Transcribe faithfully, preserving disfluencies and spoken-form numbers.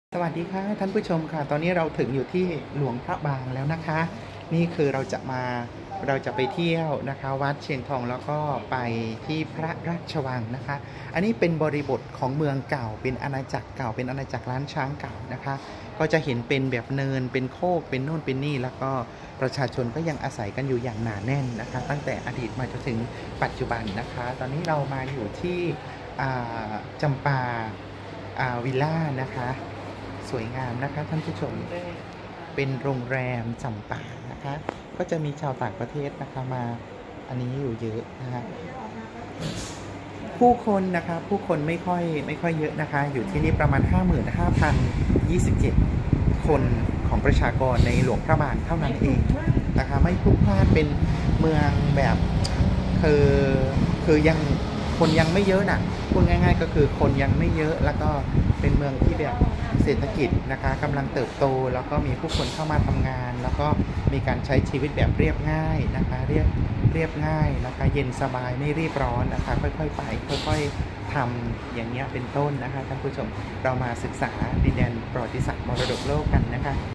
สวัสดีค่ะท่านผู้ชมค่ะตอนนี้เราถึงอยู่ที่หลวงพระบางแล้วนะคะ นี่คือเราจะมาเราจะไปเที่ยวนะคะวัดเชียงทองแล้วก็ไปที่พระราชวังนะคะ อันนี้เป็นบริบทของเมืองเก่าเป็นอาณาจักรเก่าเป็นอาณาจักรล้านช้างเก่านะคะ ก็จะเห็นเป็นแบบเนินเป็นโคกเป็นโน่นเป็นนี่แล้วก็ประชาชนก็ยังอาศัยกันอยู่อย่างหนาแน่นนะคะ ตั้งแต่อดีตมาจนถึงปัจจุบันนะคะ ตอนนี้เรามาอยู่ที่จำปาวิลล่านะคะสวยงามนะคะท่านผู้ชมเป็นโรงแรมจำปานะคะก็จะมีชาวต่างประเทศนะคะมาอันนี้อยู่เยอะนะคะผู้คนนะคะผู้คนไม่ค่อยไม่ค่อยเยอะนะคะอยู่ที่นี่ประมาณ ห้าหมื่นห้าพันยี่สิบเจ็ด คนของประชากรในหลวงพระบางเท่านั้นเองนะคะไม่พลุกพล่านเป็นเมืองแบบคือคือยังคนยังไม่เยอะนะพูดง่ายๆก็คือคนยังไม่เยอะแล้วก็เป็นเมืองที่แบบเศรษฐกิจนะคะกำลังเติบโตแล้วก็มีผู้คนเข้ามาทำงานแล้วก็มีการใช้ชีวิตแบบเรียบง่ายนะคะเรียบเรียบง่ายนะคะเย็นสบายไม่รีบร้อนนะคะค่อยๆไปค่อยๆทำอย่างเงี้ยเป็นต้นนะคะท่านผู้ชมเรามาศึกษาดินแดนประวัติศาสตร์มรดกโลกกันนะคะ